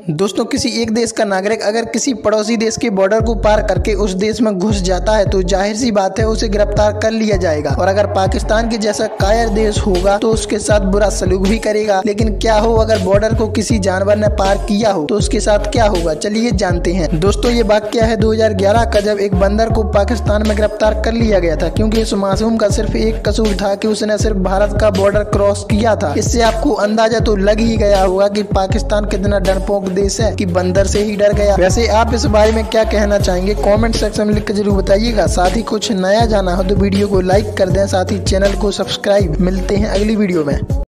दोस्तों, किसी एक देश का नागरिक अगर किसी पड़ोसी देश के बॉर्डर को पार करके उस देश में घुस जाता है तो जाहिर सी बात है उसे गिरफ्तार कर लिया जाएगा। और अगर पाकिस्तान के जैसा कायर देश होगा तो उसके साथ बुरा सलूक भी करेगा। लेकिन क्या हो अगर बॉर्डर को किसी जानवर ने पार किया हो तो उसके साथ क्या होगा, चलिए जानते हैं। दोस्तों, ये वाकया है 2011 का, जब एक बंदर को पाकिस्तान में गिरफ्तार कर लिया गया था क्योंकि इस मासूम का सिर्फ एक कसूर था कि उसने सिर्फ भारत का बॉर्डर क्रॉस किया था। इससे आपको अंदाजा तो लग ही गया होगा कि पाकिस्तान कितना डरपोक देश है कि बंदर से ही डर गया। वैसे आप इस बारे में क्या कहना चाहेंगे, कमेंट सेक्शन में लिख कर जरूर बताइएगा। साथ ही कुछ नया जाना हो तो वीडियो को लाइक कर दें, साथ ही चैनल को सब्सक्राइब। मिलते हैं अगली वीडियो में।